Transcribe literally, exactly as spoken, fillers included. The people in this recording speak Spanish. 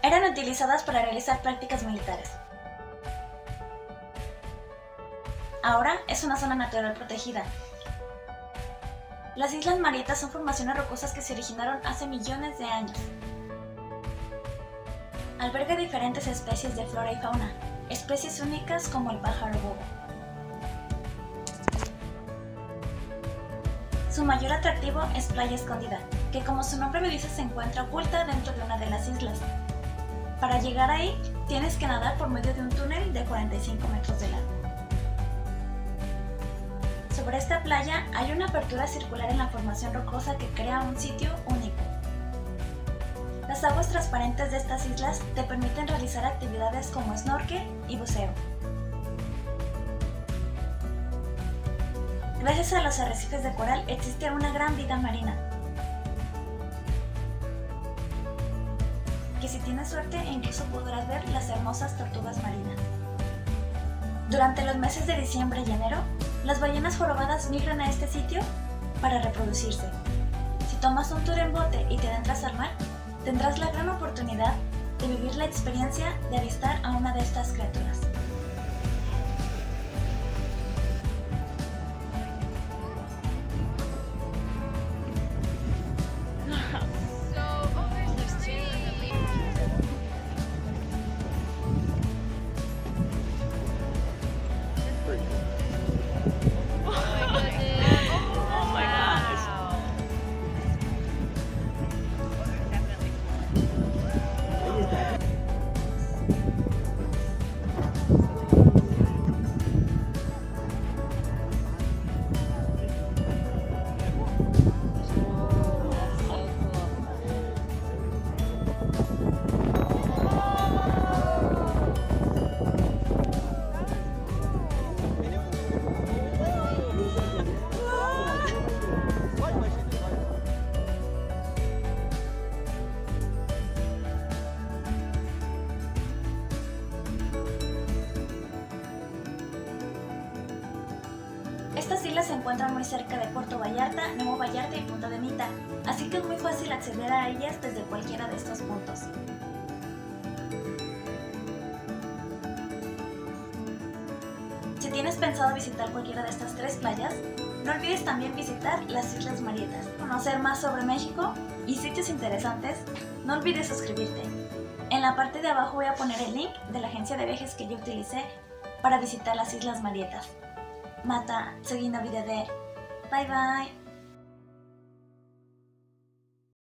Eran utilizadas para realizar prácticas militares. Ahora es una zona natural protegida. Las Islas Marietas son formaciones rocosas que se originaron hace millones de años. Alberga diferentes especies de flora y fauna, especies únicas como el pájaro bobo. Su mayor atractivo es Playa Escondida, que como su nombre lo dice se encuentra oculta dentro de una de las islas. Para llegar ahí, tienes que nadar por medio de un túnel de cuarenta y cinco metros de largo. Sobre esta playa hay una apertura circular en la formación rocosa que crea un sitio único. Las aguas transparentes de estas islas te permiten realizar actividades como snorkel y buceo. Gracias a los arrecifes de coral existe una gran vida marina, que si tienes suerte incluso podrás ver las hermosas tortugas marinas. Durante los meses de diciembre y enero, las ballenas jorobadas migran a este sitio para reproducirse. Si tomas un tour en bote y te adentras al mar, tendrás la gran oportunidad de vivir la experiencia de avistar a una de estas criaturas. Estas islas se encuentran muy cerca de Puerto Vallarta, Nuevo Vallarta y Punta de Mita, así que es muy fácil acceder a ellas desde cualquiera de estos puntos. Si tienes pensado visitar cualquiera de estas tres playas, no olvides también visitar las Islas Marietas. Para conocer más sobre México y sitios interesantes, no olvides suscribirte. En la parte de abajo voy a poner el link de la agencia de viajes que yo utilicé para visitar las Islas Marietas. Mata, seguindo video de... Bye bye!